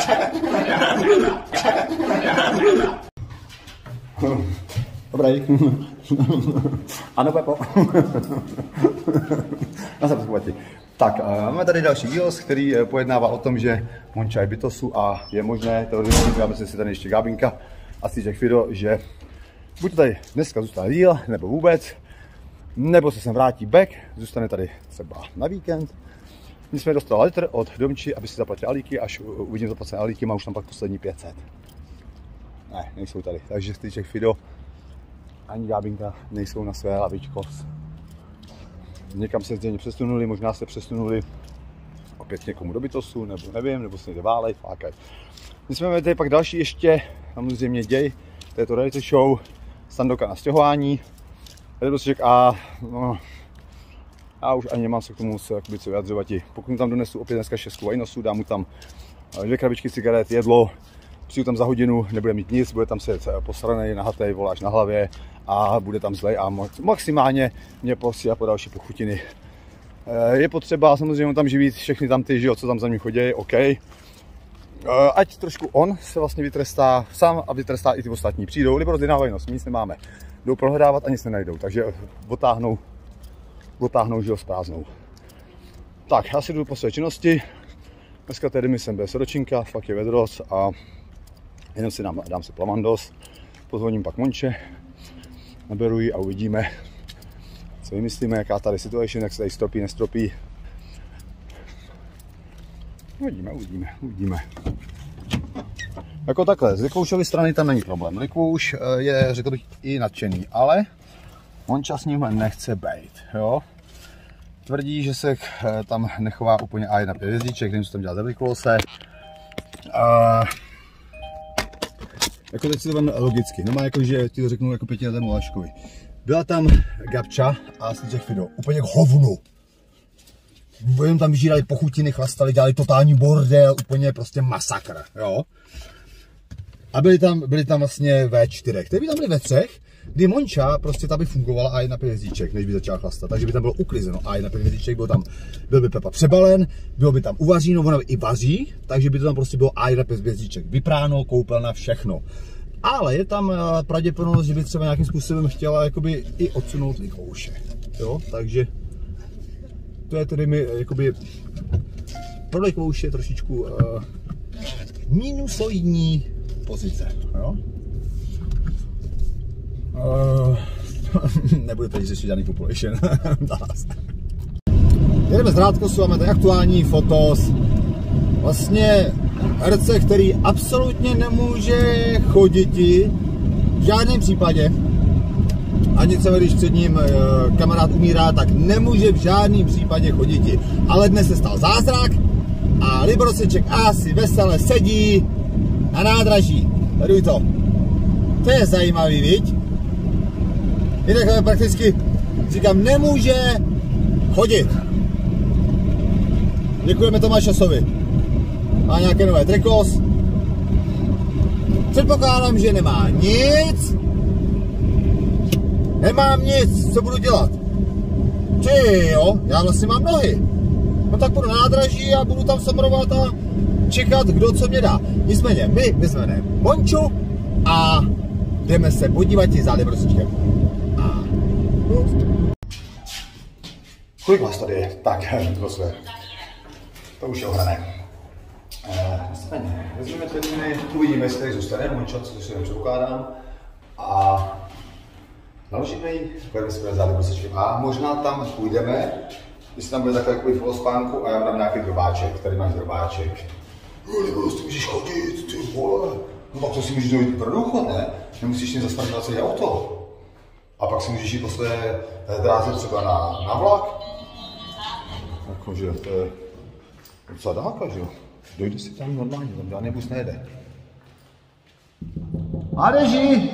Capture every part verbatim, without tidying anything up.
Dobrý. Ano, Pepo. Na se pochvatí. Tak, máme tady další díl, který pojednává o tom, že Monča je bytosu a je možné, teoreticky, dáme si tady ještě Gábinka a z těch video, že buď to tady dneska zůstane díl, nebo vůbec, nebo se sem vrátí back, zůstane tady třeba na víkend. My jsme dostali letr od Domči, aby si zaplatili alíky, až uvidím zaplacené alíky, má už tam pak poslední pět set. Ne, nejsou tady, takže z těch video ani Gábinka nejsou na své lavičko. Někam se zřejmě přesunuli, možná se přesunuli opět někomu do bytosu, nebo nevím, nebo se někde válej, flákaj. My jsme tady pak další ještě, samozřejmě děj této reality show, Sandoka na stěhování. A no, já už ani nemám se k tomu se co vyjadřovat. Pokud mu tam donesu opět dneska šestku vajnosů, dám mu tam dvě krabičky cigaret, jedlo, přijdu tam za hodinu, nebude mít nic, bude tam sedět posranej, nahatej, voláš na hlavě a bude tam zlej a maximálně mě posílá po další pochutiny. Je potřeba samozřejmě tam živit všechny tam ty, že jo, co tam za ním chodí, OK. Ať trošku on se vlastně vytrestá sám a vytrestá i ty ostatní. Přijdou, Libor zjednávají nos, my nic nemáme. Jdou prohledávat a nic nenajdou, takže otáhnou, otáhnou, že ho zprázdnou. Tak, já si jdu po své činnosti. Dneska tedy mi jsem bez ročinka, fakt je vedros a jenom si dám, dám si plamandos. Pozvoním pak Monče, naberu ji a uvidíme, co vymyslíme, jaká tady situation, jak se tady stropí, nestropí. Uvidíme, uvidíme, uvidíme. Jako takhle, z Likvoušovy strany tam není problém. Likvouš je, řekl bych, i nadšený, ale Monča s ním nechce bejt, jo. Tvrdí, že se tam nechová úplně A jedna pět hvězdíček, nevím, co tam dělá za Likvouse. A jako teď si to veme logicky, no má jako, že ti to řeknu jako pětiletému Laškovi. Byla tam Gabča a z těch video úplně k hovnu. Jenom tam vyžírali pochutiny, chlastali, dělali totální bordel, úplně prostě masakr, jo. A byli tam, byli tam vlastně ve čtyřech, teď by tam byli ve třech, kdy Monča prostě tam by fungovala A jedna pět hvězdíček, než by začala chlastat, takže by tam bylo uklizeno A jedna pět hvězdíček, byl tam, byl by Pepa přebalen, bylo by tam uvaříno, ona by i vaří, takže by to tam prostě bylo A jedna pět hvězdíček, vypráno, koupelna, všechno. Ale je tam pravděpodobnost, že by třeba nějakým způsobem chtěla jakoby i odsunout Likvouše, jo, takže to je tedy mi jakoby pro Likvouše trošičku uh, minusoidní pozice, jo. Uh, nebude tady řešit žádný population. Jedeme z Rádkosu a máme tady aktuální fotos. Vlastně herce, který absolutně nemůže chodit v žádném případě. Ani třeba když před ním uh, kamarád umírá, tak nemůže v žádném případě chodit. Ale dnes se stal zázrak a Liboroseček A si vesele sedí na nádraží. Tady to. To je zajímavý, viď? Je takhle prakticky, říkám, nemůže chodit. Děkujeme Tomášovi. Má nějaké nové trikos. Předpokládám, že nemá nic. Nemám nic, co budu dělat? Ty jo, já vlastně mám nohy. No tak budu na nádraží a budu tam samrovat a čekat, kdo co mě dá. Nicméně, my vezmeme Monču a jdeme se podívat za Liborosečkem. A... Kolik vás tady je? Tak, to své. To už je ohrané. Nicméně, vezmeme termíny, uvidíme, jestli tady zůstane Monča, co si jen předpokládám. A naložíme ji, pojďme si za Liborosečkem. A možná tam půjdeme, jestli tam bude takhle takový polospánku a já dám nějaký drobáček, tady máš drobáček. Libor, ty můžeš chodit, ty vole. No tak to si můžeš dojít pro důchod, ne? Nemusíš jen zastartovat celé auto. A pak si můžeš jít po své dráze třeba na, na vlak. Jakože to je docela dálka, že jo? Dojde si tam normálně, tam žádný bus nejede. Mládeži!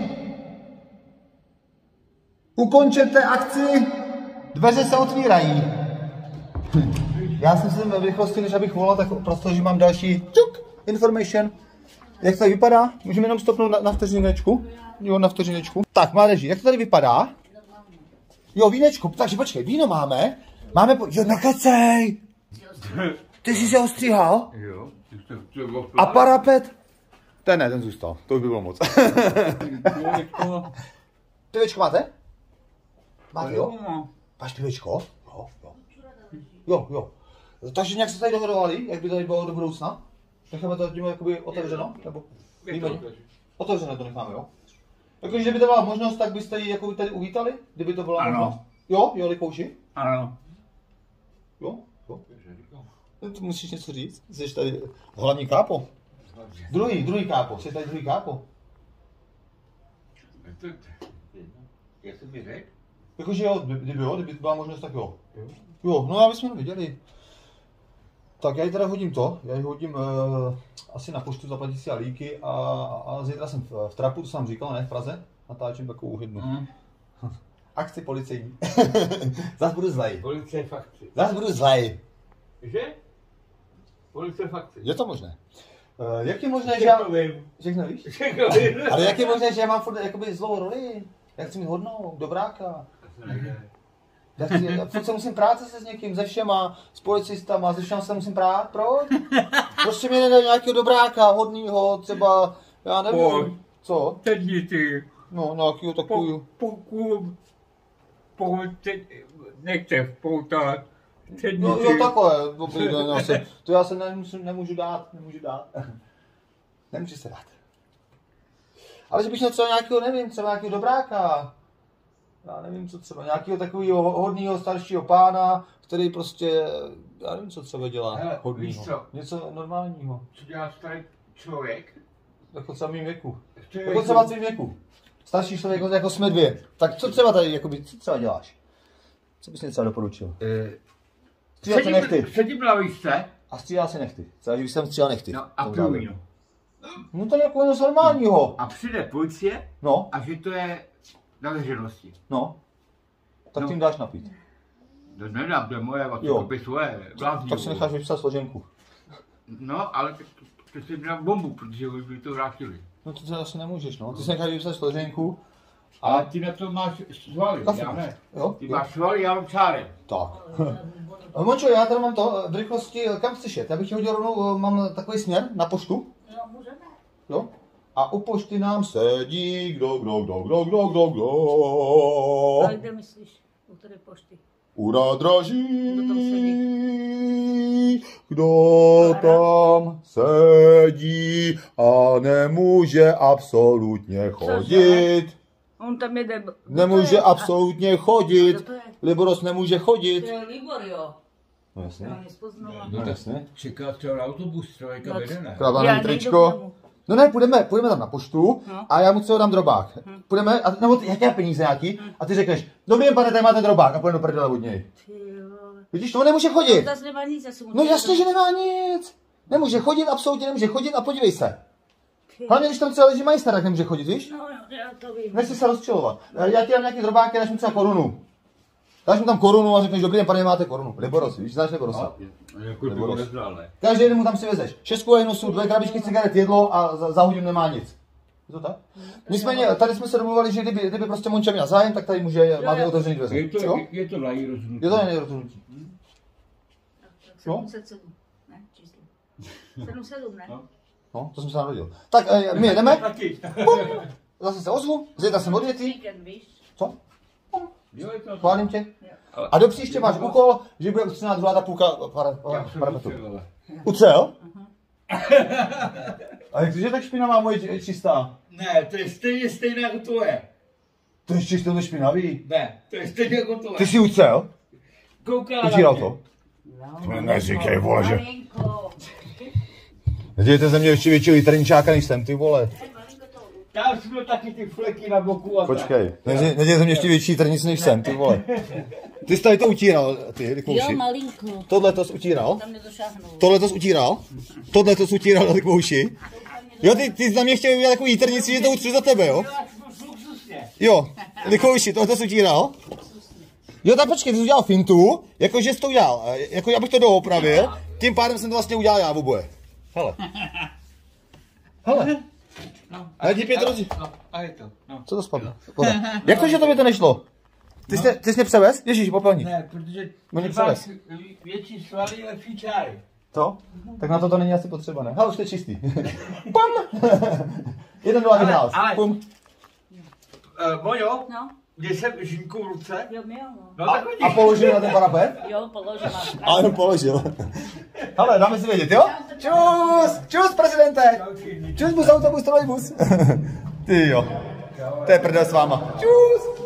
Ukončete akci, dveře se otvírají. Já jsem se v rychlosti, než abych volal, tak protože mám další čuk, information. Jak to tady vypadá? Můžeme jenom stopnout na, na vteřinečku? Jo, na vteřinečku. Tak, mládeži, jak to tady vypadá? Jo, vínečku, takže počkej, víno máme. Máme, po... jo, nakacej! Ty jsi se ostříhal? Jo. Ty to, A parapet? Ten ne, ten zůstal. To už by bylo moc. Pivečko máte? Máte, jo? Máš pivečko? Jo, jo. Jo, jo. Takže nějak se tady dohodovali, jak by tady bylo do budoucna? Necháme to tím jakoby otevřeno? Nebo výjmeně? Otevřené to necháme, jo? Jakože, kdyby to byla možnost, tak byste ji jako tady uvítali? Kdyby to byla ano. možnost? Jo, jo, Likouši? Ano. Jo, jo. No, to musíš něco říct? Jsi tady hlavní kápo. Druhý, druhý kápo. Jsi tady druhý kápo. Jak jsem mi řekl? Jakože jo, kdyby jo, kdyby byla možnost, tak jo. Jo, no já bychom viděli. Tak já ji teda hodím to, já ji hodím uh, asi na poštu zaplatit si a líky a, a zítra jsem v, v Trapu, to jsem říkal, ne, v Praze, natáčím takovou hydnu. Mm. Akci policejní. Zas budu zlej. Policie fakci. Zas budu zlej. Že? Policie fakci. Je to možné. Uh, jak je možné, že já... Všechno víš? Všechno vím. Ale jak je možné, že já mám furt jakoby zlou roli? Já chci mít hodnou, dobráka. Já, chci, já furt se musím prát se s někým, se všema, s policistama, se všema se musím prát, proč? Prostě mě nejde nějakého dobráka, hodnýho, třeba, já nevím, Pojď. co? Teď ty. No, nějakýho takovýho. Pokud, pokud teď nechte poutat. No jo, takhle, dobrý den, já se, to já se nemusím, nemůžu dát, nemůžu dát. Nemůžu se dát. Ale že bych měl třeba nějakého, nevím, třeba nějakého dobráka. Já nevím, co třeba, nějakého takového hodného staršího pána, který prostě, já nevím, co třeba dělá. Hele, hodnýho. víš co? Něco normálního. Co dělá starý člověk? Jako třeba v mým věku. Člověk, Jako třeba v tvým věku. Starší člověk, jako, jako jsme dvě. Tak co třeba tady, jakoby, co třeba děláš? Co bys mě třeba doporučil? Stříhat si nechty. Sedím na výšce. A stříhal si nechty. Třeba, že bych jsem stříhal nechty. No a piju víno. No to je jako něco normálního. A přijde policie No, a že to je na veřejnosti. no. Tak No. tím dáš napít. To nedám, to je moje, a Jo. to je svoje vlastní. Tak si necháš vypsat složenku. No, ale tak to si dám bombu, protože už by to vrátili. No to asi nemůžeš, no. Ty si necháš vypsat složenku. Ale ty na to máš svaly, Kafe. já ne. Jo? Ty Jo. máš svaly, já mám čáry. Tak. Mončo, já tady mám to v rychlosti, kam chceš jet? Já bych ti hodil rovnou, mám takový směr na poštu. Jo, můžeme. Jo? A u pošty nám sedí kdo, kdo, kdo, kdo, kdo, kdo, kdo. Ale kde myslíš? U které pošty? U nádraží. Kdo tam sedí? Kdo tam sedí a nemůže absolutně chodit. On tam jede... Nemůže Kdo to je? absolutně chodit. Kdo to je? Liboros nemůže To chodit. je Libor, jo. No Já jasně. nespoznala. No jasně. Čeká třeba na autobus, člověka No, vede, ne? Krává Já na nejdu k tričko. němu. No ne, půjdeme, půjdeme tam na poštu No. a já mu třeba dám drobák. Půjdeme, a, nebo ty, jaké peníze nějaký, a ty řekneš, dobrý den, pane, tady máte drobák a půjdeme do prdele od něj. Ty vole. Vidíš, to nemůže chodit. To zase nemá nic, já jsem mu No chtěla jasně, že nemá nic. Nemůže chodit, absolutně nemůže chodit a podívej se. Ty- Hlavně, když tam třeba leží majster, tak nemůže chodit, víš? No, no, já to vím. Nechci se rozčilovat. Já ti dám nějaký drobáky, dáš mu třeba korunu. Dáš mu tam korunu a řekneš, dobrý den, pane, máte korunu. Liboros, víš, znáš Liborosa? Jako Nebo to roz- nezdále. Každý den mu tam si vezeš šestku lejnosu, dvě krabičky cigaret, jedlo a za, za hodinu nemá nic. Je to tak? Nicméně, tady jsme se domluvili, že kdyby, kdyby prostě Monča měl zájem, tak tady může, máte jo. otevřený dveře. Je to, Jo? je, je to na její rozhodnutí. Je to jen rozhodnutí. sedm set sedm. Ne, číslo. sedm set sedm, ne? No. No, to jsem se narodil. Tak, eh, my jedeme, Taky. zase se ozvu, zítra jsem odjetý. Víkend, víš? Co? Jo, je to. Chválím tě. Ale- A do příště máš úkol, že bude ustřená druhá ta půlka para, Já para, jsem parapetu. utřel, Ucel? A jak to, že tak špinavá moje či- čistá? Ne, to je stejně stejné jako tvoje. To je čistě to špinavý. Ne, to je stejně jako tvoje. Ty jsi ucel? Kouká na Utíral mě. to? No, Neříkej, vole, že... malinko. Nedějte ze mě ještě větší literníčáka než jsem, ty vole. Ne, malinko to. Tam jsou taky ty fleky na boku a tak. Počkej, neděj neděj ze mě ještě větší trnic než jsem, ty vole. Ty jsi tady to utíral, ty Jo, likouši. malinko. Tohle to jsi utíral? Tam nedošáhnou. Tohle to jsi utíral? Tohle to jsi utíral, likouši? Jo, ty, ty jsi na mě chtěl udělat takovou jítrnici, že to utřu za tebe, jo? Luxusně. Jo, likouši, tohle to jsi utíral? Jo, tak počkej, ty jsi udělal fintu, jakože jsi to udělal, eh, jako abych to doopravil, tím pádem jsem to vlastně udělal já v oboje. Hele. Hele, No, a ti pět rozdíl. No, a je to. No. Co to spadlo? Voda. Jak to, že tobě to nešlo? Ty jsi, ty jsi mě převez? Ježíš, popelník. Ne, protože No, ty něco máš les. větší svaly, lepší čáry. Co? Tak na to to není asi potřeba, ne? Ale už to je čistý. Pum! Jeden dva vyhrál. Ale- Pum. Uh, Mojo, No, kde jsem žínku v ruce? jo, měl, no. No A, tak a vidíš. položil na ten parapet? Jo, položila. A jenom položil. Hele, dáme si vědět, jo? Čus! Čus, prezidente! Čus, bus, autobus, trolejbus. Ty jo. To je prdel s váma. Čus!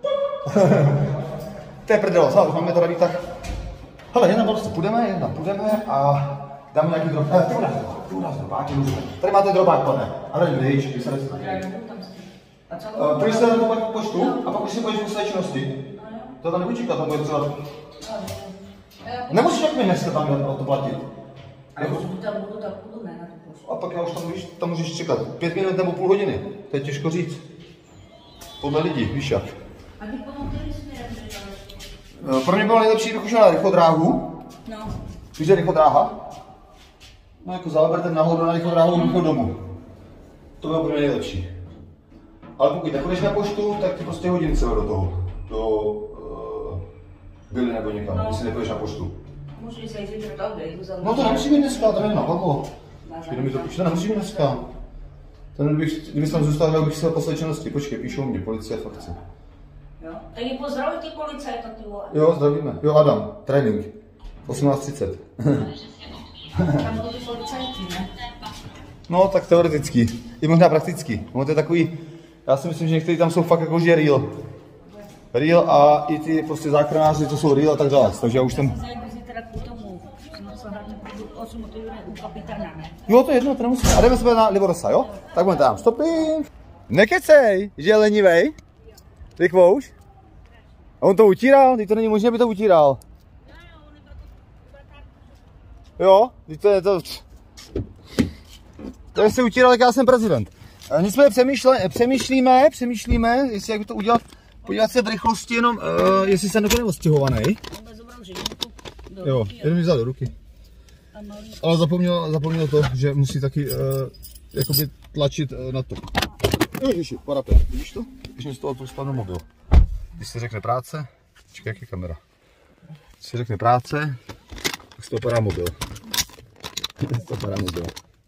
To je prdel, co? Už máme to radit tak. Hele, jedna prostě půjdeme, jedna půjdeme a dáme nějaký drobák. Hele, ty u nás, ty u nás drobáky, tady máte drobák, pane. A tady jdeš, když se nestane. A co? Uh, Půjdeš se na to pak poštu a pak už si půjdeš do své činnosti. To tam nebudu čekat, tam bude třeba... Nemusíš jak mi dneska tam o to platit. A když budu tam, budu tam, budu ne, na tu poštu. A pak já už tam můžeš, tam můžeš čekat pět minut nebo půl hodiny. To je těžko říct. Podle lidí, víš jak. A ty potom který směrem jdeš? Uh, Pro mě bylo nejlepší, kdybych šel na rychlodráhu. No, Víš, že je rychlodráha? No jako záber nahoru na rychlodráhu rychle domů. To bylo pro mě nejlepší. Ale pokud nepůjdeš na poštu, tak ti prostě hodím celé do toho. Do uh, byly nebo někam, No. když si nepůjdeš na poštu. můžeš se jít do toho, jdu za No to nemusí být dneska, to nevím, napadlo. Jenom mi to píše, to nemusí být dneska. Ten bych, kdybych tam zůstal, tak bych se poslal činnosti. Počkej, píšou mě, policie fakt chce. Jo, tak je pozdravuj ty policajta, ty vole. Jo, zdravíme. Jo, Adam, trénink. osmnáct třicet. Tam budou ty policajti, ne? No, tak teoreticky. I možná prakticky. No, to je takový, já si myslím, že někteří tam jsou fakt jako že real. Real a i ty prostě záchranáři, to jsou real a tak dále. Takže já už tam... Zajdu si teda k tomu, jsem musel hlavně osm motivů u kapitána, ne? Jo, to je jedno, to nemusí. A jdeme se na Livorosa, jo? Tak budeme tam, stopím. Nekecej, že je lenivej. Ty kvouš? A on to utíral? Teď to není možné, aby to utíral. Jo, teď to je to... To je si utíral, jak já jsem prezident. E, nicméně přemýšle, přemýšlíme, přemýšlíme, jestli jak by to udělat, podívat se v rychlosti jenom, uh, jestli jsem nebude odstěhovaný. On zobral živinku do Jo, ruky, jenom mi vzal do ruky. a malý. Ale zapomněl, zapomněl to, že musí taky uh, jakoby tlačit uh, na to. Ježiši, parapet, vidíš to? Když mi z toho spadl mobil. Když se řekne práce, čekaj, jak je kamera. Když se řekne práce, tak z toho padá mobil. Z toho padá mobil.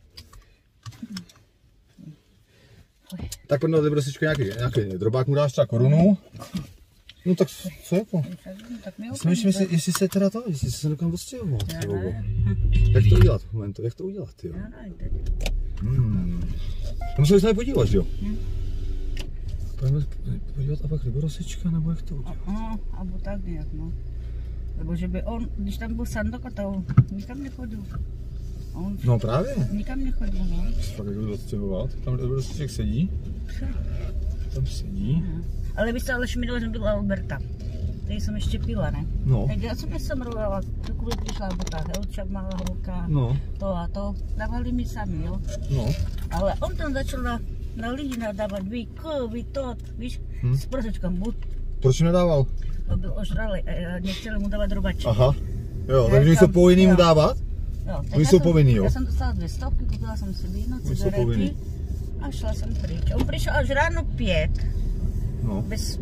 Tak pojďme do brosičku nějaký, nějaký drobák mu dáš třeba korunu. No tak co jako? Tak mi Já si myslím, jestli se teda to, jestli se někam odstěhoval. Jak to udělat? Moment, jak to udělat, jo? Hmm. To museli jsme podívat, jo? Hmm. Pojďme podívat a pak ryborosečka, nebo jak to udělat? No, abo tak nějak, no. Nebo že by on, když tam byl Sandoka, to on nikam nechodil. On No právě. nikam nechodil, no. Fakt jak to odstěhovat, tam ryboroseček sedí. Tam sedí. Ale vy jste Aleš minule, že byla Alberta. Tady jsem ještě pila, ne? No. Tak já jsem jsem mluvila, dokud přišla Alberta, Helčak, malá holka, No. to a to. Dávali mi sami, jo. No. Ale on tam začal na, na lidi nadávat, vy ko, vy to, víš, Hm. s prozečkem, buď Proč nedával? to byl ožralý a nechtěli mu dávat robačky. Aha. Jo, Já takže jsou tam- povinný mu jo. dávat? Jo, tak Oni já jsou jsem- povinný, jo? Já jsem dostala dvě stovky, koupila jsem si víno, Oni jsou povinný. cigarety a šla jsem pryč. On přišel až ráno pět, No. bez...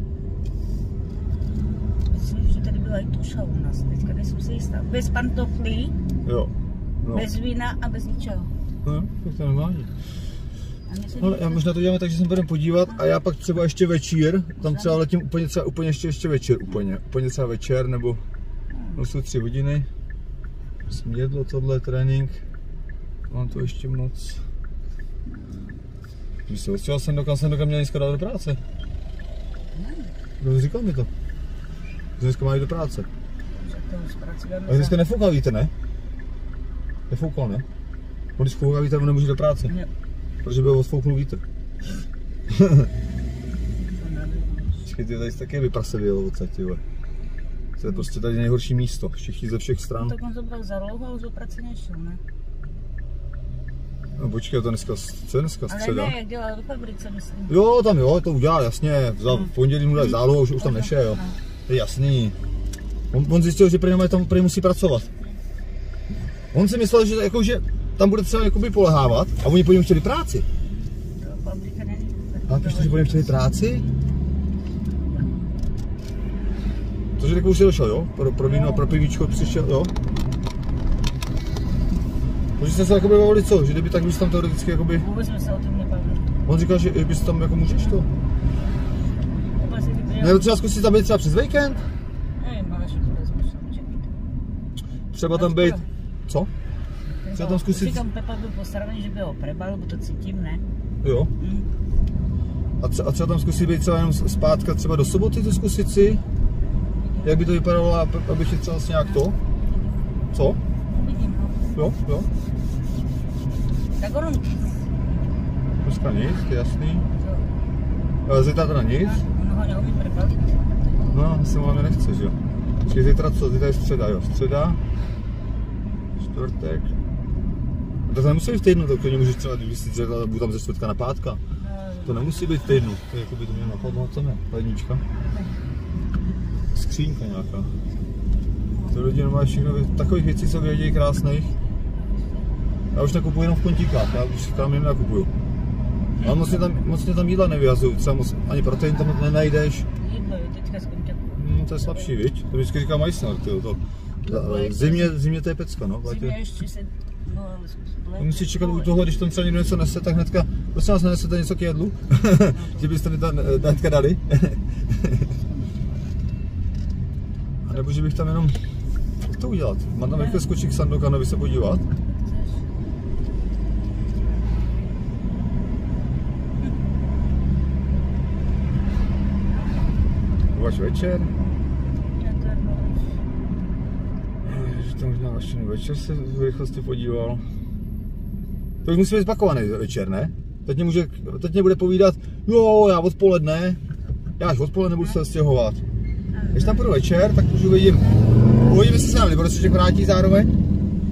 Myslím, že tady byla i tuša u nás teďka, nejsem si jistá. Bez pantoflí, Jo. No. bez vína a bez ničeho. No, tak to normální. A myslím, No, já možná to děláme tak, že se budeme podívat a já pak třeba ještě večír, tam třeba letím úplně třeba úplně ještě, ještě večer, úplně, úplně třeba večer, nebo no, jsou tři hodiny, jsem jedlo tohle, trénink, mám to ještě moc. Když se odstřel jsem dokam, jsem dokam měl dneska dát do práce. Kdo říkal mi to? Že dneska má jít do práce. že to z práce dáme A dneska za- nefoukal vítr, ne? Nefoukal, ne? On když fouká vítr, on nemůže do práce, Ne, protože byl odfouknul vítr. to nevím. Počkej, ty tady taky vyprasili jelo odsaď, ty vole. To je prostě tady nejhorší místo, všichni ze všech stran. Tak on zobral za dlouho a už do práce nešel, ne? No počkej, to dneska, co je dneska Ale středa? ne, jak dělal do fabrice, myslím. Jo, tam jo, to udělal, jasně, za v pondělí mu dali zálohu, už, už tam nešel. No. To je jasný. On, on zjistil, že prý tam prý musí pracovat. On si myslel, že, jako, že tam bude třeba jakoby polehávat a oni po něm chtěli práci. To fabrika není. A píšte, že po něm chtěli práci? To, že takovou si došel, jo? Pro, pro víno a pro pivíčko přišel, jo? Takže jste se jakoby bavili co? Že kdyby tak bys tam teoreticky jakoby... Vůbec jsme se o tom nebavili. On říkal, že bys tam jako můžeš to? Nebo třeba zkusit tam být třeba přes víkend? Nevím, ale že to vezmu samozřejmě. Třeba tam být... Co? Třeba tam zkusit... Říkám, Pepa byl postaraný, že by ho prebal, bo to cítím, ne? Jo. Mm. A, tře a třeba tam zkusit být třeba jenom zpátka třeba do soboty to zkusit si? Jak by to vypadalo, abych je třeba nějak to? Co? Uvidím, no. Jo, jo. Tak ono... Dneska nic, to je jasný. Zítra teda nic. Ono ho neumí prebalit. No, se mu nechce, že jo. Počkej, zítra co? Zítra je středa, jo. Středa. Čtvrtek. A to nemusí být v týdnu, tak to nemůžeš třeba, když si řekla, budu tam ze čtvrtka na pátka. To nemusí být v týdnu. To je jako by to mělo napadlo, co ne? Lednička. Skřínka nějaká. To lidi normálně všechno, takových věcí, co vědějí krásných. Já už nakupuji jenom v kontíkách, já už tam jen nakupuju. Ale moc mě tam, moc mě tam jídla nevyhazují, třeba moc, ani protein tam nenajdeš. Jídlo je teďka z konťaku. No, to je slabší, viď? To vždycky říká Majsner, tyjo, to. Zimě, zimě to je pecka, no. Zimě ještě se... No, ale zkus. Musíš čekat u toho, když tam třeba někdo něco nese, tak hnedka, prosím vás, nenesete něco k jedlu? Že byste mi to hnedka dali? A nebo že bych tam jenom... Jak to udělat? Mám tam rychle skočit k Sandokanovi se podívat? Až večer. Že to možná až večer se v rychlosti podíval. To už musí být zpakovaný večer, ne? Teď mě, může, teď mě bude povídat, jo, já odpoledne, já až odpoledne budu se stěhovat. Když tam půjdu večer, tak už uvidím. Uvidím, jestli se nám Liboroseček vrátí zároveň.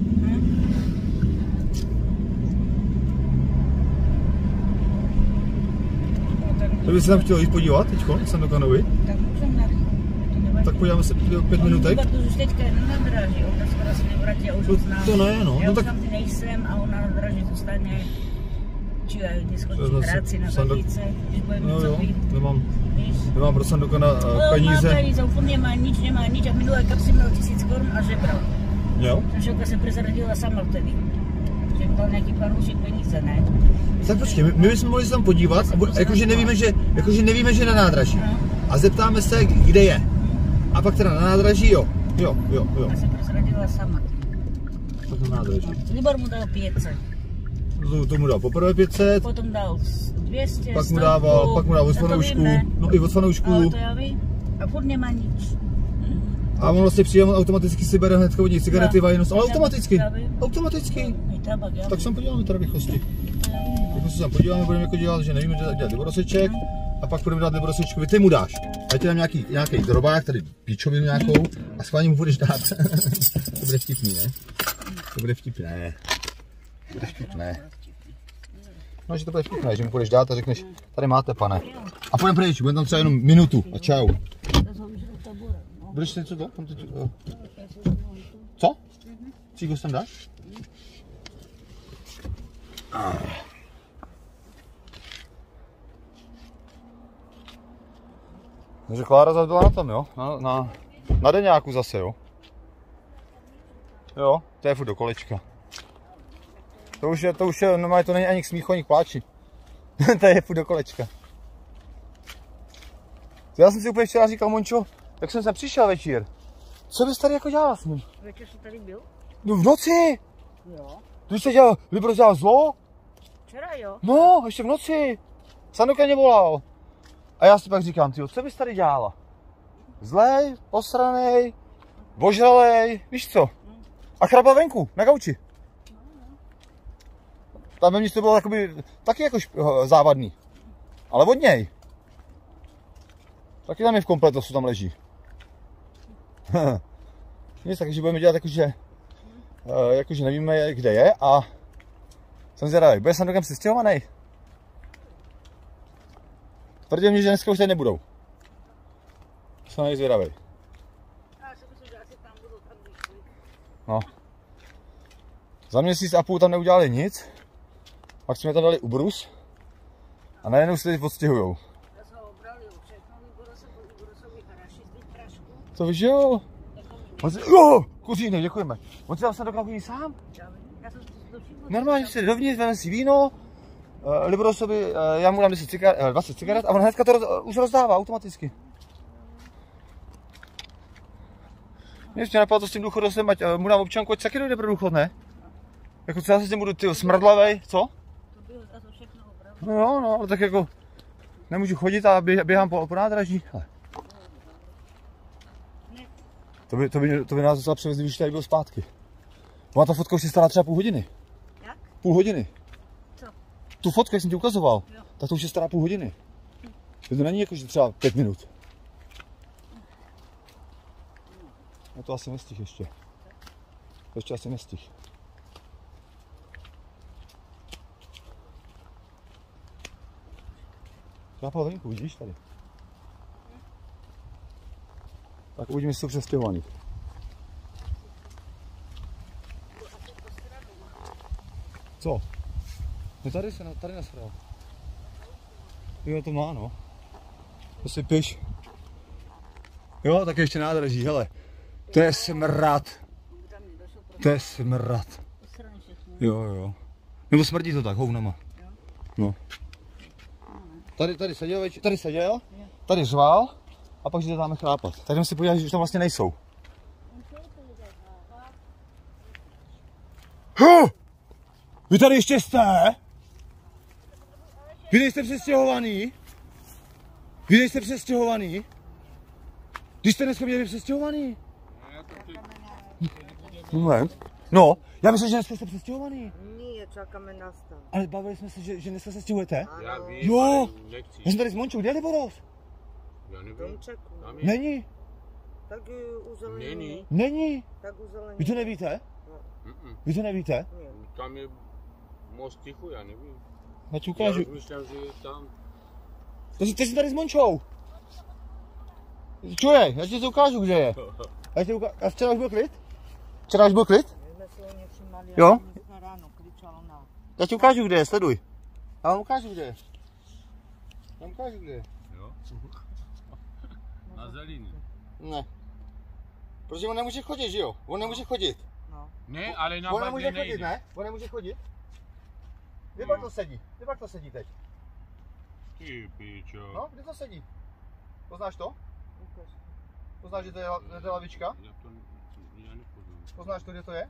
To by se tam chtělo jít podívat teďko, jsem do Kanovi. Tak můžeme na Tak podíváme se pět minutek. On už teďka je na nádraží, on skoro se nevrátí, já už to, znám. To ne, no. Já no už tak... tam ty nejsem a on na nádraží zůstane. Či já neskončí práci na zadíce, když bude mít co pít. Nemám, nemám pro Sandokana uh, peníze. No, má peníze, úplně nemá nič, nemá nič a minulé kapsy měl tisíc korun a žebral. Jo? Želka se prezradila sama vtedy. Že dal nějaký panoušek peníze, ne? Tak počkej, my, my bychom mohli se tam podívat, a jakože nevíme, že, jakože nevíme, že na nádraží. No. A zeptáme se, kde je. A pak teda na nádraží, jo. Jo, jo, jo. A se prezradila sama. Tak na nádraží. Libor mu dal pět set. To, to mu dal poprvé pět set. Potom dal dvě stě, pak mu dával, pak mu dal od fanoušku, no i od fanoušku. Ale to já vím. A furt nemá nič. A on vlastně přijde, on automaticky si bere hnedka od něj cigarety, vajnost, ale automaticky. Automaticky. Tak se podíváme teda rychlosti. Rychlosti se podíváme, budeme jako dělat, že nevíme, že dělat Liboroseček. A pak budeme dát Liborosečkovi, ty mu dáš. Já ti dám nějaký, nějaký drobák, tady píčovinu nějakou a schválně mu budeš dát. To bude vtipný, ne? To bude vtipné. To bude vtipné. No, že to bude vtipné, že mu budeš dát a řekneš, tady máte, pane. A půjdeme pryč, budeme tam třeba jenom minutu a čau. Budeš si něco to? Co? Cíku sem dáš? Takže Klára zase byla na tom, jo? Na, na, na deňáku zase, jo? Jo, to je furt do kolečka. To už je, to už je, no to není ani k smíchu, ani k pláči. To je furt do kolečka. Já jsem si úplně včera říkal, Mončo, tak jsem sem přišel večer. Co bys tady jako dělal s ním? Večer jsi tady byl? No v noci! Jo. Tu jsi dělal, Libor dělal zlo? Včera jo. No, ještě v noci. Sandokan mě volal. A já si pak říkám, tyjo, co bys tady dělala? Zlej, posranej, ožralej, víš co? A chrapal venku, na gauči. Tam ve mně to bylo takoby, taky jako závadný. Ale od něj. Taky tam je v kompletosu, tam leží. Nic, takže budeme dělat jakože, jakože nevíme, kde je a jsem zvědavý. Bude Sandokan přestěhovaný? Tvrdí mě, že dneska už tady nebudou. Jsem nejzvědavý. No. Za měsíc a půl tam neudělali nic. Pak jsme tam dali ubrus. A najednou se teď odstěhujou. To víš, jo? Jo, kuřínek, děkujeme. On si tam Sandokan chodí sám? Já jsem to Normálně si dovnitř, vezme si víno, uh, Liborosovi, uh, já mu dám deset cigaret, uh, dvacet cigaret a on hnedka to roz, uh, už rozdává automaticky. Mě ještě napadlo to s tím důchodem, ať uh, mu dám občanku, ať taky dojde pro důchod, ne? Jako co já se s tím budu, tyjo, smrdlavej, co? To by ho zase všechno opravdu. No jo, no, ale tak jako nemůžu chodit a bě, běhám po, po nádraží. Ale. To by, to, by, to by nás docela převezli, když tady byl zpátky. Ona ta fotka už je stará třeba půl hodiny. Jak? Půl hodiny. Co? Tu fotku, jak jsem ti ukazoval, Jo. tak to už je stará půl hodiny. To není jako, že třeba pět minut. No to asi nestih ještě. To ještě asi nestih. Chápal venku, vidíš tady? Tak uvidíme, jestli jsou přestěhovaný. Co? No tady se, tady nasral. Jo, to má, no. To si piš. Jo, tak ještě nádraží, hele. To je smrad. To je smrad. Jo, jo. Nebo smrdí to tak, hounama. No. Tady, tady seděl, tady seděl, tady řval a pak že dáme chrápat. Tak jdeme si podívat, že už tam vlastně nejsou. Huh! Vy tady ještě jste? Vy nejste přestěhovaný? Vy nejste přestěhovaný? Když jste dneska měli přestěhovaný? Ne. No, já myslím, že dneska jste přestěhovaný. Nie, čakáme na stav. Ale bavili jsme se, že, že dneska se stěhujete? Já vím, Jo! nechci. Já jsem tady s Mončou, kde je Liboros? Já nevím. Domčeku. Tam je. Není, Tak u zelení. Není. není. Tak u zelení. Vy to nevíte? Mm-mm. Vy to nevíte? Nie. Tam je moc ticho, já nevím. Já ti Já ukážu. myslím, že je tam. Takže ty jsi tady s Mončou. Čuje, já ti to ukážu, kde je. Já ti ukážu. A včera už byl klid? Včera už byl klid? My jsme si ho nevšimali, Jo? jak dneska ráno kričalo na... Já ti ukážu, kde je, sleduj. Já vám ukážu, kde je. Já vám ukážu, kde je. Jo? Na zelený. Ne. Protože on nemůže chodit, že jo? On nemůže chodit. No. Ne, ale na On barvě nemůže chodit, nejde. ne? On nemůže chodit. Kde pak to sedí? Kde pak to sedí teď? Ty pičo. No, kde to sedí? Poznáš to? Ukaž. Poznáš, že to je, že to je lavička? Já to já nepoznám. Poznáš to, kde to je?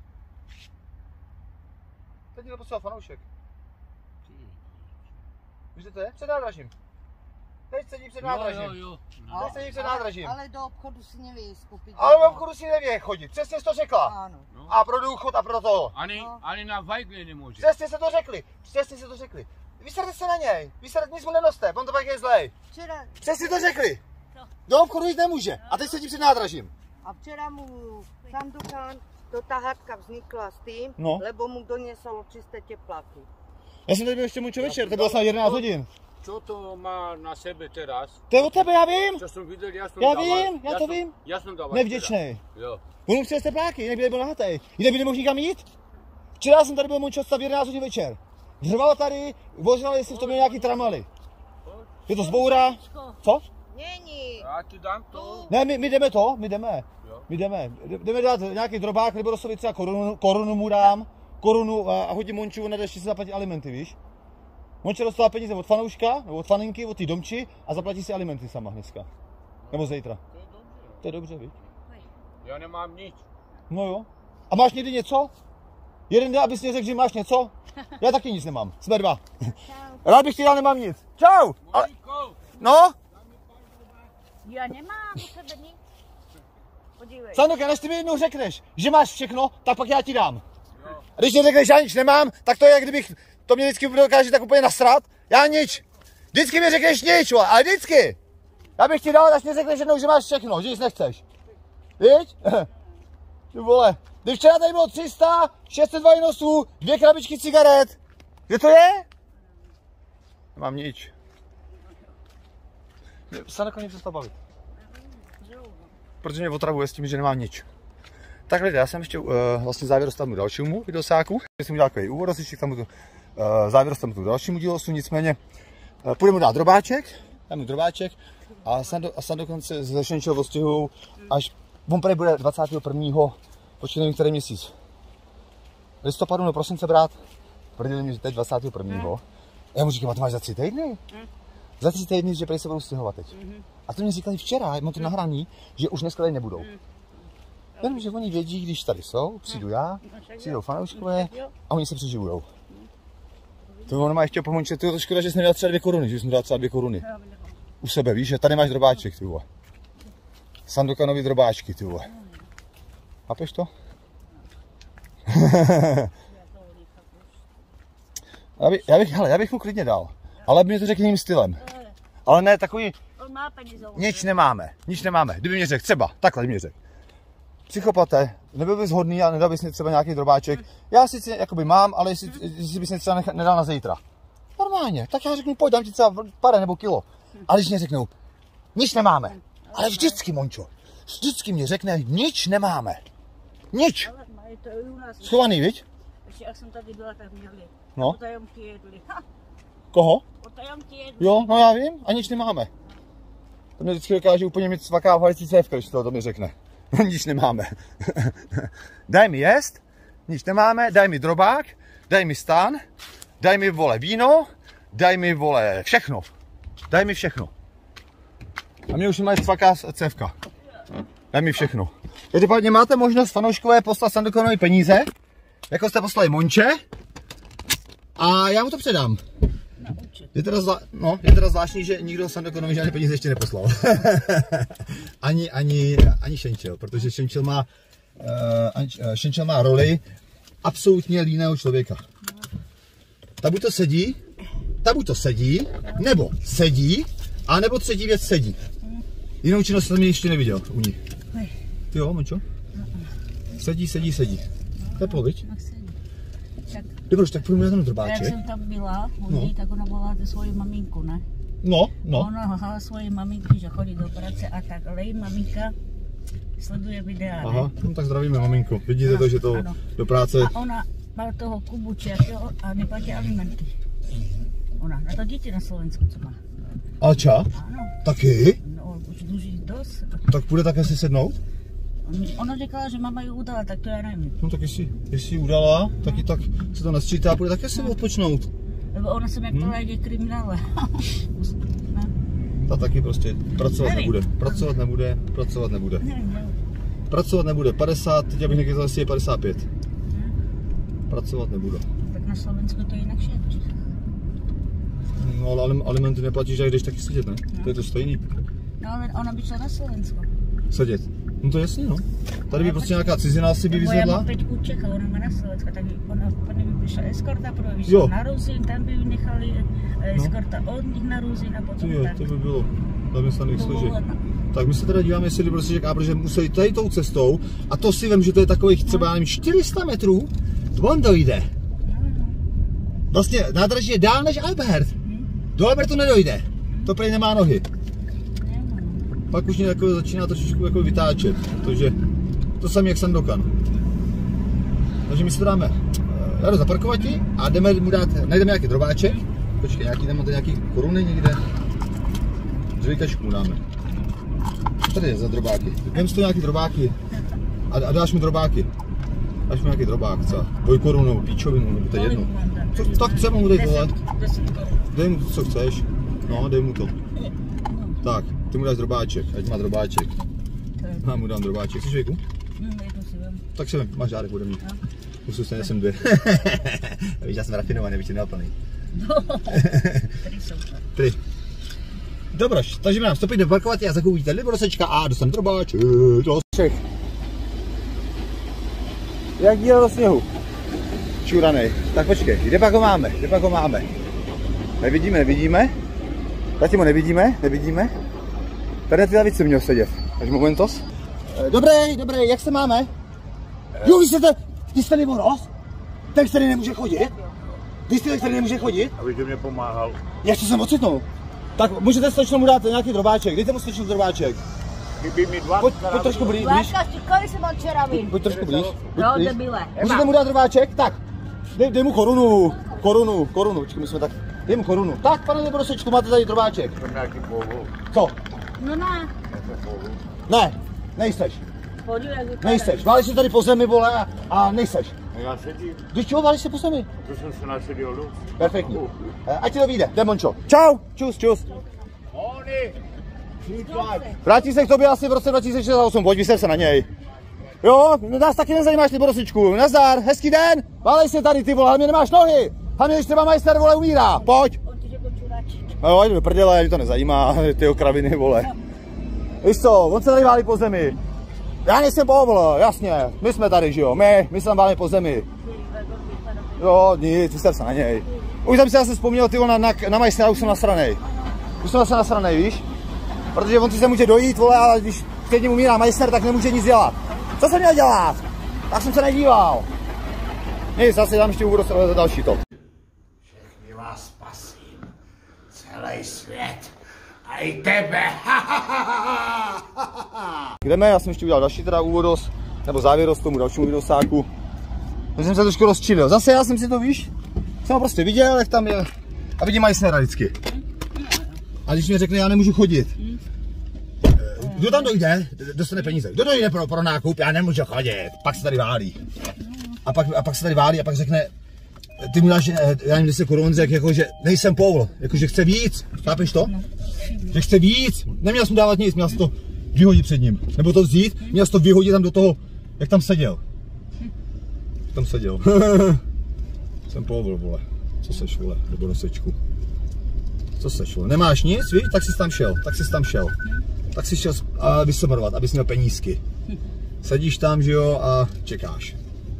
Teď to poslal fanoušek. Ty. Víš, kde to je? Před nádražím. Teď sedí před nádražím. Jo, jo, jo. No. Teď sedí před nádražím. Ale do obchodu si neví skupit. Ale v obchodu si nevě chodit, přesně jsi to řekla. Ano. No. A pro důchod a pro to. Ani, No. ani na Weigl nemůže. Přesně se to řekli, přesně se to řekli. Vyserte se na něj, vyserte, nic mu nenoste, on to pak je zlej. Včera, Přesně to řekli. Do obchodu jít nemůže a teď sedí před nádražím. a včera mu Sandokan, to ta hádka vznikla s tím, No. lebo mu donesol čisté tepláky. Já jsem tady byl ještě Mončo večer, to bylo snad jedenáct hodin. Co to má na sebe teraz? To je od tebe, já vím. Co jsem viděl, já jsem Já dával, vím, já to jsem, vím. Já jsem dával. Nevděčnej. včera. Jo. On mu přijel tepláky, jinak by nebyl nahatej. Jinak by nemohl nikam jít. Včera jsem tady byl Mončo stav jedenáct hodin večer. Řval tady, vožnal, jestli v tom je nějaký tramaly. Je to zboura. Co? Není. Já ti dám to. Ne, my, my jdeme to, my jdeme. Jo. My jdeme. Jdeme dát nějaký drobák, Liborosovi třeba korunu, korunu mu dám, korunu a, a hodím Monču, ona ještě si zaplatí alimenty, víš? Monča dostala peníze od fanouška, nebo od faninky, od té domči a zaplatí si alimenty sama dneska. Nebo zítra. To je dobře. To je dobře, víš? Já nemám nic. No jo. A máš někdy něco? Jeden den, abys mě řekl, že máš něco? Já taky nic nemám. Jsme dva. Rád bych ti dal, nemám nic. Čau! Ale, Moniko, no? Já nemám u sebe nic. Podívej. Sandoka, než ty mi jednou řekneš, že máš všechno, tak pak já ti dám. A když mi řekneš, že já nic nemám, tak to je, jak kdybych to mě vždycky dokáže tak úplně nasrat. Já nic. Vždycky mi řekneš nic, ale vždycky. Já bych ti dal, až mi řekneš jednou, že máš všechno, že nic nechceš. Víš? Ty vole. Když včera tady bylo tři sta, šest set vajnosů, dvě krabičky cigaret. Kde to je? Nemám nic. Sandoka mě přestal bavit. Protože mě otravuje s tím, že nemám nic. Tak lidé, já jsem ještě uh, vlastně závěr dostanu dalšímu videosáku. Jsem udělal takový úvod, asi k tomu uh, závěr dostanu k dalšímu dílosu, nicméně uh, půjdeme dát drobáček, dáme drobáček a Sando, a Sando konce z Lešenčeho ostihu, až on tady bude dvacátého prvního počítám který měsíc. Listopadu nebo prosince brát tvrdili mi, že teď dvacátého prvního Já mu říkám, a to máš za tři týdny? Hmm. Za tři týdny, že prý se budou stěhovat teď. Hmm. A to mi říkali včera, mám to hmm. nahraný, že už dneska tady nebudou. Hmm. Jenom, že oni vědí, když tady jsou, přijdu já, přijdou fanouškové a oni se přiživujou. To ono má ještě pomoct, to je škoda, že jsi nedal třeba dvě koruny, že jsi nedal třeba dvě koruny. U sebe, víš, že tady máš drobáček, ty vole. Sandokanovi drobáčky, ty vole. Chápeš to? já, bych, já, bych, hele, já bych mu klidně dal, ale mě to řekl jiným stylem. Ale ne takový, nic nemáme, nic nemáme. Kdyby mě řekl, třeba, takhle mě řekl. Psychopate, nebyl bys hodný a nedal bys mi třeba nějaký drobáček. Já sice jakoby mám, ale jestli, jestli bys mi třeba nedal na zítra. Normálně, tak já řeknu, pojď, dám ti třeba pár nebo kilo. Ale když mě řeknou, nic nemáme. Ale vždycky, Mončo, vždycky mě řekne, nic nemáme. Nic. Schovaný, viď? Ještě jak jsem tady byla, tak měli. No. Potajomky jedli. Koho? Potajomky jedli. Jo, no já vím, a nic nemáme. To mě vždycky dokáže úplně mít svaká v halici cévka, když to mi řekne. Nic nemáme. Daj mi jest, nic nemáme, daj mi drobák, daj mi stán, daj mi, vole, víno, daj mi, vole, všechno. Daj mi všechno. A mě už mají svaká cévka. Daj mi všechno. Každopádně máte možnost fanouškové poslat Sandokanovi peníze, jako jste poslali Monče, a já mu to předám. Je teda, zla, no, je teda zvláštní, že nikdo Sandokanovi žádné peníze ještě neposlal. ani, ani, ani Šenčel, protože Šenčel má, uh, Šenčel má roli absolutně líného člověka. Ta buď to sedí, ta buď to sedí, nebo sedí, a nebo třetí věc sedí. Jinou činnost jsem ještě neviděl u ní. Ty jo, Mončo? Sedí, sedí, sedí. To je pohovič. Dobroš, tak půjdeme na ten drobáček. Jak jsem tam byla u ní, no. Tak ona volala svoji maminku, ne? No, no. Ona hala svoji maminky, že chodí do práce a tak, ale její maminka sleduje videa, ne? Aha, no tak zdravíme maminku. Vidíte no, to, že to ano. Do práce... A ona má toho Kubuče a neplatí alimenty. Ona, na to dítě na Slovensku, co má. Alča? Ano. Taky? No, už dluží dost. Tak půjde také si sednout? Ona říkala, že mama ji udala, tak to já nevím. No tak jestli, jestli ji udala, tak i tak se to nastřítá a půjde také si odpočnout. Nebo ona se jak hmm. jde kriminále. Ta taky prostě pracovat nevím. nebude, pracovat nebude, pracovat nebude. Nevím, nevím. Pracovat nebude, padesát, teď abych nekvěděl, jestli je padesát pět. Hmm. Pracovat nebude. Tak na Slovensku to jinak je. No ale alimenty neplatíš, jak jdeš taky sedět, ne? No. To je to stejný. No ale ona by šla na Slovensko. Sedět? No to je jasný, no. Tady by prostě nějaká cizina asi by vyzvedla. Já mám Peťku Čecha, ona má na Slovensko, tak ona, ona by vyšla eskorta, pro vyšla na Ruzín, tam by nechali eskorta no. Od nich na Ruzín a potom jo, tak. To by bylo zaměstnaných složek. Tak my se teda díváme, jestli prostě řeká, protože museli tady tou cestou a to si vím, že to je takových třeba nevím, čtyři sta metrů, on dojde. Vlastně nádraží je dál než Albert. Do Albertu nedojde, to prý nemá nohy. Pak už mě jako začíná trošičku jako vytáčet, protože to samé jak Sandokan. Takže my si to dáme, já jdu zaparkovat a jdeme mu dát, najdeme nějaký drobáček. Počkej, nějaký tam máte nějaký koruny někde. Dvojkačku mu dáme. Tady je za drobáky. Vem si to nějaký drobáky a, a dáš mi drobáky. Dáš mi nějaký drobák, co? Dvojkorunu, píčovinu, nebo to je jedno. Co, tak třeba mu dej tohle. Dej mu co chceš. No, dej mu to. Tak, ty mu dáš drobáček, ať má drobáček. Já mu dám drobáček. Chceš věku? Tak si vem, máš žádek ode mě. Musím se nesem dvě. Víš, já jsem rafinovaný, bych ti nedal plný. Tři jsou to. Tři. Dobroš, takže mi nám vstoupit do parkovatě a zakoupíte liborosečka a dostanu drobáček. Čech. Jak díl do sněhu? Čuranej. Tak počkej, kde pak ho máme? Kde pak ho máme? Nevidíme, nevidíme. Zatím ho nevidíme, nevidíme. Tady na ty lavici měl sedět. Až momentos. Dobrý, dobrý, jak se máme? Jo, vy jste, ty jste liboros? Ten, který nemůže chodit? Ty jste ten, který nemůže chodit? Abych mě pomáhal. Jak se sem ocitnul? Tak můžete slečnou mu dát nějaký drobáček, dejte mu slečnou drobáček. Chybí mi dva. Pojď, pojď trošku blíž. Láška, kolik jsem od včera vím? Pojď trošku blíž. No, debile. Můžete mu dát drobáček? Tak. Dej, dej mu korunu, korunu, korunu, počkej, my jsme tak, dej mu korunu. Tak, pane liborosečku, máte tady drobáček. Jsem nějaký pohluk. Co? No ne. Ne, nejseš. Podívej, jak vypadá. Nejseš, válíš si tady po zemi, vole, a, a nejseš. Já sedím, Když čeho, válíš se po zemi? to jsem se nasedil dolů. Perfektní. Ať ti to vyjde, jde Mončo. Čau, čus, čus. Hony! Příklad! Vrátí se k tobě asi v roce dva tisíce šedesát osm, pojď, vysev se na něj. Jo, nás taky nezajímáš ty borosičku. Nazdar, hezký den. Válej se tady, ty vole, ale mě nemáš nohy. A mě, když třeba majster, vole, umírá. Pojď. On ti řekl čuráček. No, jdu do prdele, mě to nezajímá, ty kraviny, vole. Víš co, on se tady válí po zemi. Já nejsem povol, jasně, my jsme tady, že jo, my, my se tam válíme po zemi. Jo, nic, vystav se na něj. Už jsem si zase vzpomněl, ty vole, na, na, na majstra, už jsem nasranej. Už jsem zase nasranej, víš? Protože on si se může dojít, vole, ale když před ním umírá majster, tak nemůže nic dělat. Co jsem měl dělat? Tak jsem se nedíval. Nic, zase dám ještě úvod do další to. Všechny vás spasím. Celý svět. A i tebe. Jdeme, já jsem ještě udělal další teda úvodos, nebo závěros k tomu dalšímu videosáku. Takže jsem se trošku rozčilil. Zase já jsem si to, víš, jsem ho prostě viděl, jak tam je. A vidím majstera vždycky. A když mi řekne, já nemůžu chodit. Kdo tam dojde, dostane peníze. Kdo dojde pro, pro nákup, já nemůžu chodit. Pak se tady válí. A pak, a pak se tady válí a pak řekne, ty mu dáš, já nevím, deset korun, řekl, jako, že nejsem poul, jako, že chce víc. Chápeš to? Že chce víc. Neměl jsem dávat nic, měl jsem to vyhodit před ním. Nebo to vzít, měl jsem to vyhodit tam do toho, jak tam seděl. Jak tam seděl. Jsem poul, vole. Co seš, vole, nebo do sečku. Co seš, vole. Nemáš nic, víš? Tak jsi tam šel, tak jsi tam šel. Tak jsi šel uh, vysomarovat, abys měl penízky. Sedíš tam, že jo, a čekáš.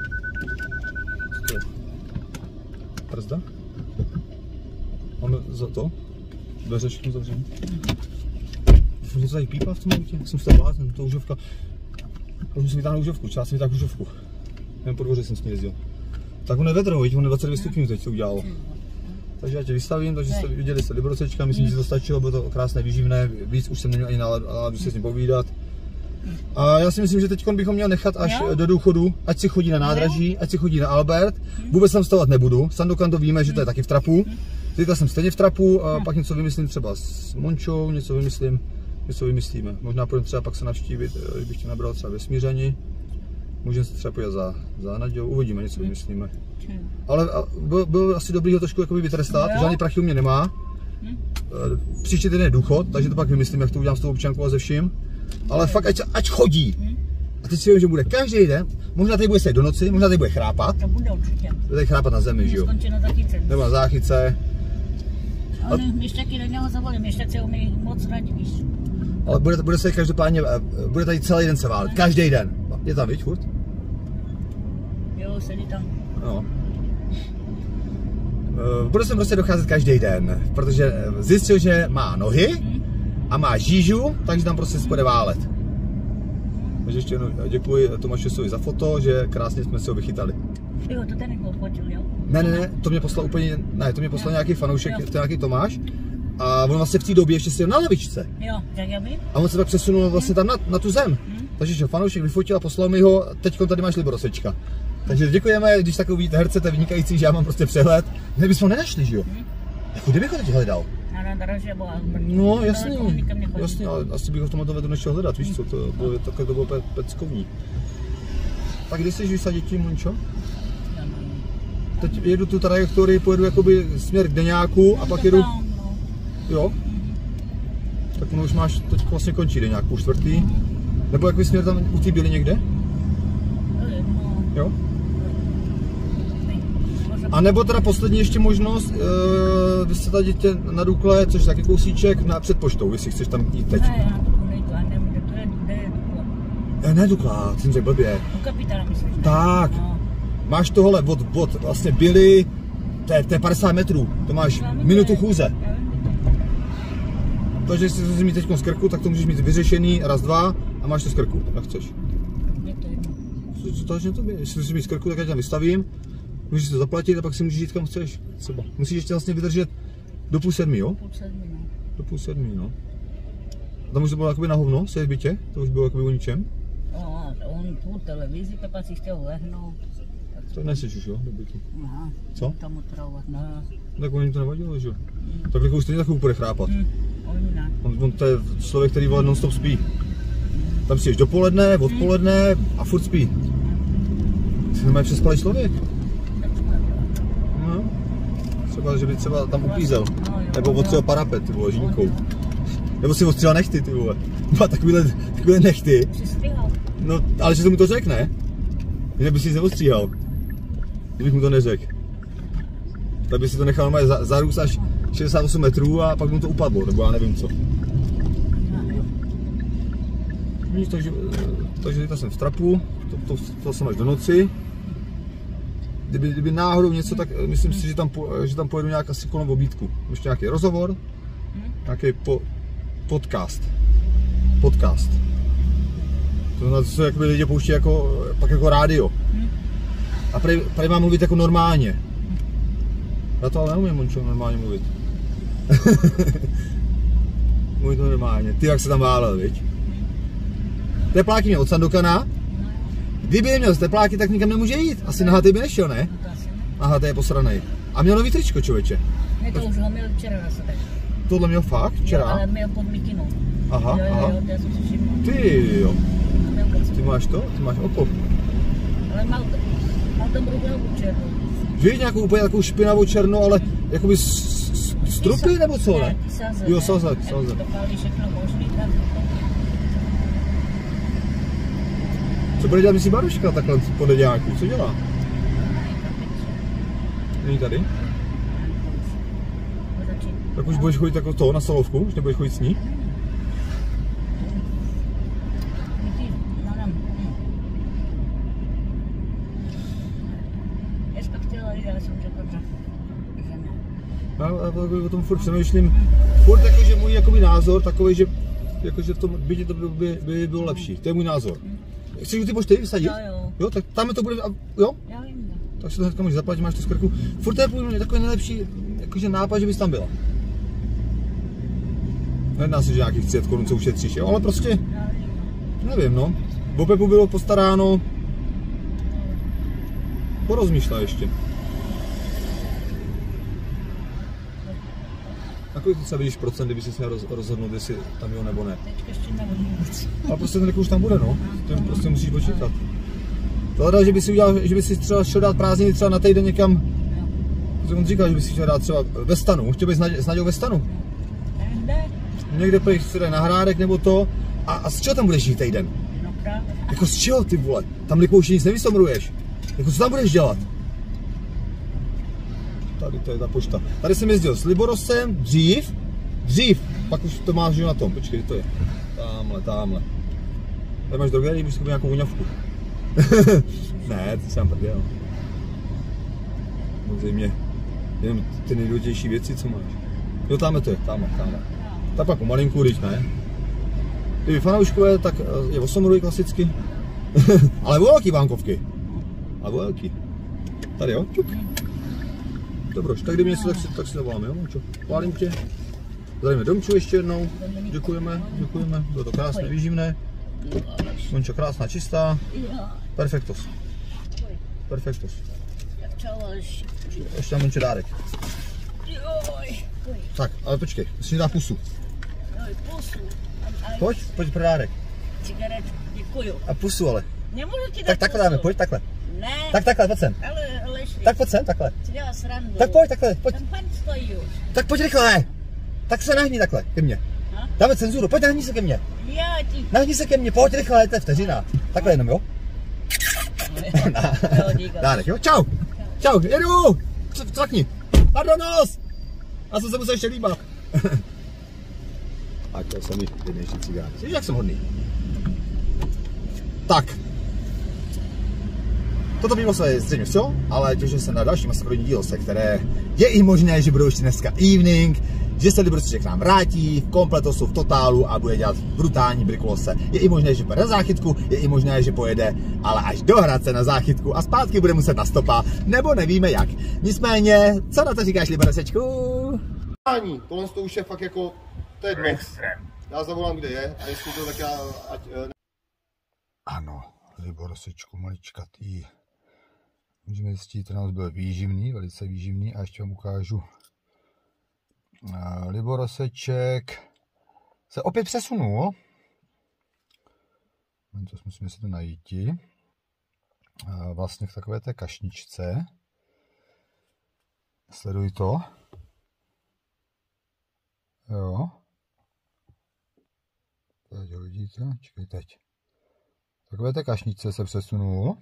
Brzda? Máme za to? Dveře všechno zavřené. Furt něco tady pípá v tom autě? Jsem se to blázen, to užovka. Už musím vytáhnout užovku, čas jsem vytáhl užovku. Jen po dvoře jsem s ní jezdil. Tak on je vedro, viď? On je dvacet dvě stupňů teď, co udělalo. Takže já tě vystavím, takže jste viděli jste Librocečka, myslím, že to stačilo, bylo to krásné, výživné, víc už jsem neměl ani náladu se s ním povídat. A já si myslím, že teď bychom měli nechat až jo. do důchodu, ať si chodí na nádraží, ať si chodí na Albert. Vůbec tam vstávat nebudu, Sandokan to víme, že to je taky v trapu. Teďka jsem stejně v trapu a pak něco vymyslím třeba s Mončou, něco vymyslím, něco vymyslíme. Možná půjdeme třeba pak se navštívit, kdybych tě nabral třeba ve Smířani. Můžeme se třeba podívat za, za Naďou, uvidíme, něco vymyslíme. Ale byl, byl asi dobrý ho trošku jakoby vytrestat, no, žádný prachy u mě nemá. Hm? Příští týden je důchod, takže to pak vymyslím, jak to udělám s tou občankou a ze vším. Ale fakt, ať, ať chodí. Hm? A teď si vím, že bude každý den, možná tady bude sedět do noci, možná tady bude chrápat. To bude určitě. Bude tady chrápat na zemi, že jo? Skončí na záchytce. Nebo na záchytce. Ale měšťaky do něho zavolím, měšťaci umí moc rádi, víš. Ale bude, bude se každopádně, bude tady celý den se válet, každý den. Je tam, viď, furt? Jo, sedí tam. No. Bude sem prostě docházet každý den, protože zjistil, že má nohy a má žížu, takže tam prostě se bude válet. Takže ještě jednou děkuji Tomášovi za foto, že krásně jsme si ho vychytali. Jo, to ten někdo fotil, jo? Ne, ne, ne, to mě poslal úplně, ne, to mě poslal jo. nějaký fanoušek, to je nějaký Tomáš. A on vlastně v té době ještě si na lavičce. Jo, tak já bych. A on se tak přesunul vlastně tam na, na tu zem. Hmm. Takže že fanoušek vyfotil a poslal mi ho, teď tady máš Librosečka. Takže děkujeme, když takový vidíte herce, to je vynikající, že já mám prostě přehled. My bychom ho nenašli, že jo? Hmm. Jako kdybych ho teď hledal? No jasný, jasný, ale asi bych ho v tom dovedu nešel hledat, víš co, to bylo, takhle to bylo pe, peckovní. Tak kdy jsi vysadit tím, Mončo? Teď jedu tu trajektorii, pojedu jakoby směr k Deňáku a pak jedu... Jo? Tak ono už máš, teď vlastně končí Deňák, půl čtvrtý. Nebo jaký směr tam u té byli někde? Jo? A nebo teda poslední ještě možnost, uh, vy jste tady tě na Dukle, což je taky kousíček, na, před poštou, jestli chceš tam jít teď. Ne, já to nejdu, a nevím, to je, to je Dukla. Ne, ne Dukla, jsem řekl blbě. U kapitána myslíš? Tak, no. Máš tohle od, od vlastně byly, to je, to je padesát metrů, to máš já minutu chůze. Takže jestli to mít teď z krku, tak to můžeš mít vyřešený, raz, dva a máš to z krku, jak chceš. Je to jedno. Co to je to by? Jestli to mít z krku, tak já tě vystavím. Můžeš to zaplatit a pak si můžeš jít kam chceš. Třeba. Musíš ještě vlastně vydržet do půl sedmi, jo? Půl sedmi, no. Do půl sedmi, no. A tam už to bylo jakoby na hovno, sedět v bytě? To už bylo jakoby o ničem? No, on tu televizi, pak si chtěl lehnout. Tak neseš už, jo, do bytu. Aha. Co? Tam otravovat, ne. Tak on jim to nevadilo, že jo? Hmm. Tak jako už stejně takovou bude chrápat. Hmm. On, ne. on, on to je člověk, který vole non-stop spí. Tam si ješ dopoledne, odpoledne a furt spí. jsi normálně přespalý člověk. No. Třeba, že by třeba tam upízel. Nebo odstřelil parapet, ty vole, žínkou. Nebo si odstřelil nechty, ty vole. Má takovýhle, takovýhle nechty. No, ale že to mu to řekne. Jinak by si nic neostříhal. Kdybych mu to neřekl. Tak by si to nechal normálně za, zarůst až šedesát osm metrů a pak mu to upadlo, nebo já nevím co. Víš, takže, takže teďka jsem v trapu, to, to, to jsem až do noci. Kdyby, kdyby náhodou něco, tak myslím si, že tam, po, že tam pojedu nějak asi kolem obídku. Ještě nějaký rozhovor, nějaký po, podcast. Podcast. To znamená, co jakoby lidi pouští jako, pak jako rádio. A prej, prej mám mluvit jako normálně. Já to ale neumím, Mončo, normálně mluvit. Mluvit to normálně. Ty jak se tam válel, viď? Tepláky měl od Sandokana. Kdyby je měl z tepláky, tak nikam nemůže jít. Asi na hatej by nešel, ne? Aha, to je posranej. A měl nový tričko, člověče. Ne, to už ho měl včera zase tak. Tohle měl fakt? Včera? Jo, ale měl pod mikinou. Aha, jo, jo, aha. Jo, já jsem si všiml. Ty jo. Ty máš to? Ty máš oko. Ale mal to, mal to brudlavou černou. Víš, nějakou úplně takovou špinavou černou, ale jakoby strupy nebo co, ne? Saze, Jo, saze, saze. To pálí všechno možný, tak Co bude dělat, myslí Baruška takhle podle děláků? Co dělá? Není tady? Tak už budeš chodit jako to na Solovku? Už nebudeš chodit s ní? Já o tom furt přemýšlím. Furt jakože můj jakoby názor takový, že jakože v tom bytě to by, by bylo lepší. To je můj názor. Chceš ty pošty vysadit? Jo, jo. Jo, tak tam to bude, jo? Já vím. Tak si to hnedka můžeš zaplatit, máš to z krku. Furt to je půl takový nejlepší jakože nápad, že bys tam byla. Nedá se, že nějakých třicet korun co ušetříš, jo? Ale prostě, nevím no. V Opepu bylo postaráno. Porozmýšlej ještě. Na kolik ty třeba vidíš procent, kdyby jsi měl roz, rozhodnout, jestli tam jo nebo ne? Teďka ještě nevím nic. Ale prostě ten už tam bude, no. Tím prostě musíš počítat. Tohle, že by si udělal, že by si třeba šel dát prázdniny třeba na týden někam. Protože on říkal, že by si chtěl dát třeba ve stanu. Chtěl bys s Naďou ve stanu? Ne. Někde pojď si na Hrádek nebo to. A, a z čeho tam budeš žít týden? No právě. Jako z čeho, ty vole? Tam Likouši nic nevysomruješ. Jako co tam budeš dělat? Tady to je ta pošta. Tady jsem jezdil s Liborosem dřív. Dřív. Pak už to máš na tom. Počkej, to je. Támhle, támhle. Tady máš drogerii, můžeš koupit nějakou voňavku. Ne, ty sám prděl. Samozřejmě. Jenom ty nejdůležitější věci, co máš. Jo, tamhle to je, tamhle, tamhle. Tak pak pomalinku, když ne. Kdyby fanouškové, tak je osmrudý klasicky. Ale velký bankovky. Ale velký. Tady jo, čuk. Dobroš, tak kdyby něco, tak si, tak si zavoláme, jo, Mončo. Chválím tě. Zdravíme Domču ještě jednou. Děkujeme, děkujeme. Bylo to krásné, výživné. Mončo, krásná, čistá. Perfektos. Perfektos. Ještě mám Monče dárek. Tak, ale počkej, musím dát pusu. Pojď, pojď pro dárek. Cigaret, děkuju. A pusu ale. Nemůžu ti dát Tak takhle dáme, pojď takhle. Ne. Tak takhle, pojď sem. Ale, ale Tak pojď sem, takhle. si dělá srandu. Tak pojď takhle, pojď. Ten pan stojí už. Tak pojď rychle. Tak se nahní takhle, ke mně. Ha? Dáme cenzuru, pojď nahní se ke mně. Já ti... Nahní se ke mně, pojď rychle, to je vteřina. Takhle jenom, jo? Dárek, jo? Čau. Čau, jedu. Cvakni. Pardon, nos. Já jsem se musel ještě líbat. Tak to jsem mi jednější cigár. Víš, jak jsem hodný. Tak. Toto bylo se středně co, ale těším se na další masakrovní díl, se které je i možné, že budou ještě dneska evening, že se Liborci k nám vrátí v kompletosu, v totálu a bude dělat brutální brikulose. Je i možné, že pojede na záchytku, je i možné, že pojede, ale až do Hradce na záchytku a zpátky bude muset na stopa, nebo nevíme jak. Nicméně, co na to říkáš, Liborosečku? Tohle to už je fakt jako, to je dno. Já zavolám, kde je, a jestli to tak já, ať... Ano, Liborosečku maličkatý. Můžeme zjistit, ten nás byl výživný, velice výživný a ještě vám ukážu. Liboroseček se opět přesunul. To musíme si to najít. vlastně v takové té kašničce. Sleduj to. Jo. Teď ho vidíte, čekaj teď. V takové té kašničce se přesunul.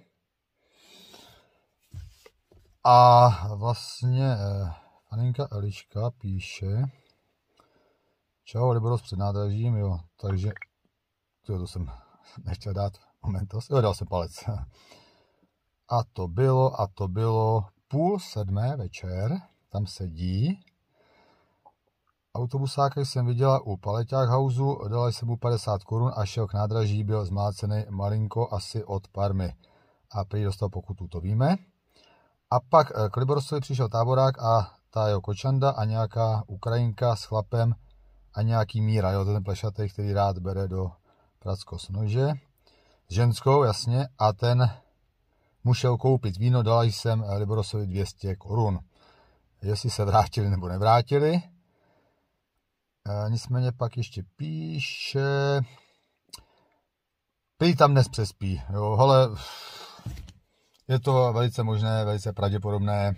A vlastně Aninka Eliška píše: čau, Liboros před nádražím, jo, takže to, to jsem nechtěl dát momentos, jo, dal jsem palec. A to bylo, a to bylo půl sedmé večer, tam sedí. Autobusáka jsem viděla u Paleťák Houseu, dala jsem mu padesát korun a šel k nádraží, byl zmácený malinko asi od Parmy. A prý dostal pokutu, to víme. A pak k Liborosovi přišel táborák a ta jeho kočanda a nějaká Ukrajinka s chlapem a nějaký Míra, jo, ten plešatý, který rád bere do prackosnože. S ženskou, jasně, a ten mu šel koupit víno, dala jsem Liborosovi dvě stě korun. Jestli se vrátili nebo nevrátili. E, nicméně pak ještě píše, prý tam dnes přespí, jo, ale je to velice možné, velice pravděpodobné.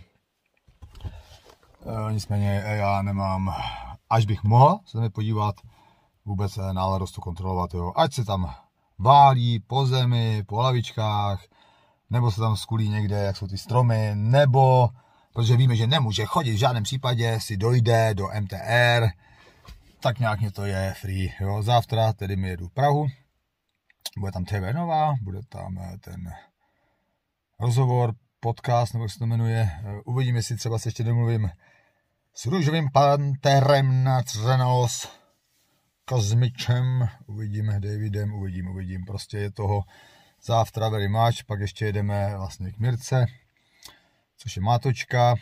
E, nicméně já nemám, až bych mohl se tam podívat, vůbec náladu to kontrolovat, jo. Ať se tam válí po zemi, po lavičkách, nebo se tam skulí někde, jak jsou ty stromy, nebo, protože víme, že nemůže chodit v žádném případě, si dojde do M T R, tak nějak mě to je free, jo. Závtra tedy mi jedu v Prahu, bude tam T V Nová, bude tam ten rozhovor, podcast, nebo jak se to jmenuje, uvidím, jestli třeba se ještě domluvím s Růžovým panterem na Třenos, Kozmičem, uvidíme, Davidem, uvidím, uvidím, prostě je toho závtra very much, pak ještě jedeme vlastně k Mirce, což je mátočka,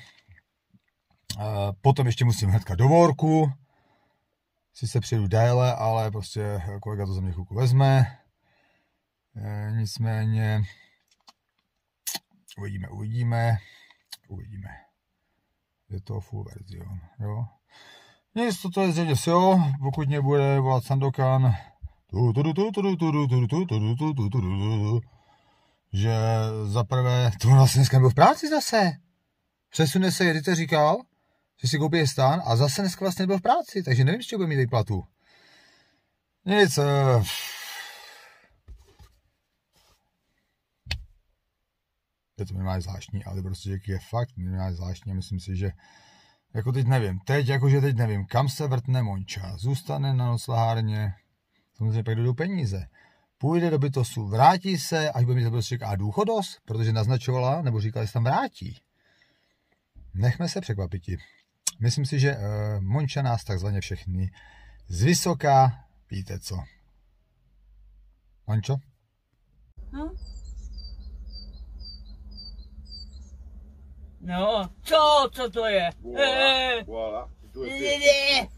potom ještě musím hnedka do Vorku, si se přijedu déle, ale prostě kolega to za mě chvilku vezme, nicméně uvidíme, uvidíme, uvidíme, je to full verzion, jo. Nic, toto je zřejmě vše, pokud mě bude volat Sandokan, že za prvé, to vlastně dneska byl v práci zase. Přesune se, kdy to říkal, že si koupí stán a zase dneska vlastně byl v práci, takže nevím, z čeho bude mít výplatu. Nic. Je to minimálně zvláštní, ale prostě je fakt minimálně zvláštní a myslím si, že jako teď nevím, teď jakože teď nevím, kam se vrtne Monča, zůstane na noclahárně, samozřejmě pak jdou peníze, půjde do bytosu, vrátí se, až bude mít zabezpeček a důchodos, protože naznačovala, nebo říkala, že se tam vrátí. Nechme se překvapit. Myslím si, že uh, Monča nás takzvaně všechny z vysoká, víte co. Mončo? No. No, co, co to je? Voilà, voilà.